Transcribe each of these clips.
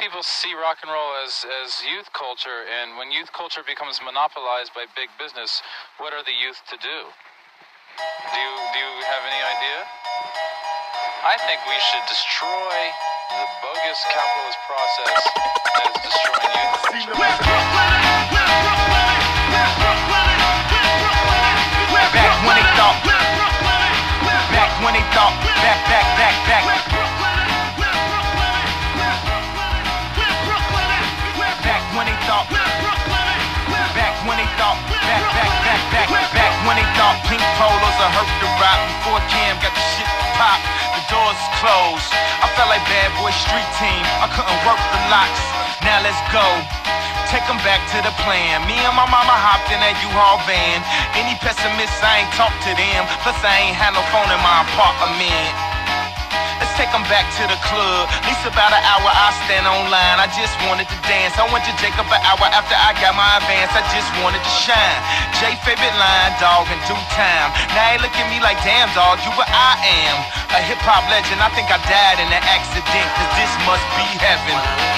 people see rock and roll as youth culture, and when youth culture becomes monopolized by big business, what are the youth to do? Do you have any idea? I think we should destroy the bogus capitalist process that is destroying youth culture. Back when they thought, back when they thought, back. Back when they thought pink polos are hurt the rock. Before Cam got the shit pop, the doors closed. I felt like Bad Boy Street Team. I couldn't work the locks. Now let's go. Take them back to the plan. Me and my mama hopped in that U-Haul van. Any pessimists, I ain't talk to them. Plus I ain't had no phone in my apartment. Let's take them back to the club. At least about an hour I stand online. I just wanted to dance. I went to Jacob an hour after I got my advance. I just wanted to shine. Jay favorite line, dog, in due time. Now they look at me like, damn dog, you what I am. A hip-hop legend. I think I died in an accident, cause this must be heaven.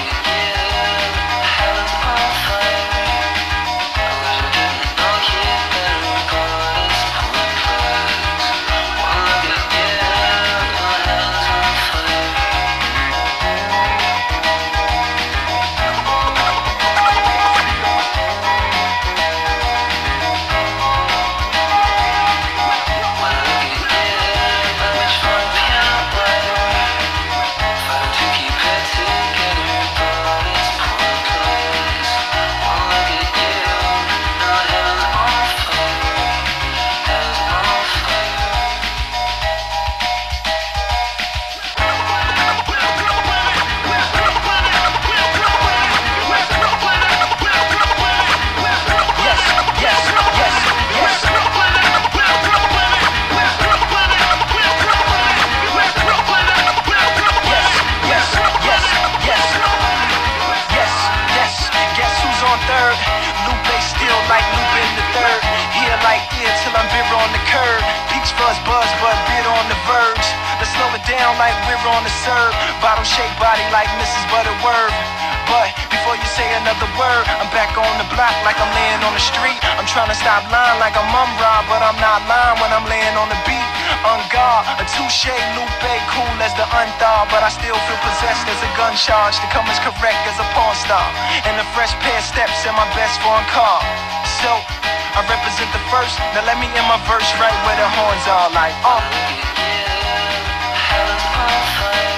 On the curb, peach fuzz buzz, but bit on the verge. Let's slow it down like we're on the serve. Bottle shaped body like Mrs. Butterworth. But before you say another word, I'm back on the block like I'm laying on the street. I'm trying to stop lying like I'm Rob, but I'm not lying when I'm laying on the beat. On guard, a touche, Lupe, cool as the unthaw, but I still feel possessed as a gun charge to come as correct as a porn star. And a fresh pair of steps in my best foreign car. So I represent the first, now let me in my verse right where the horns are like,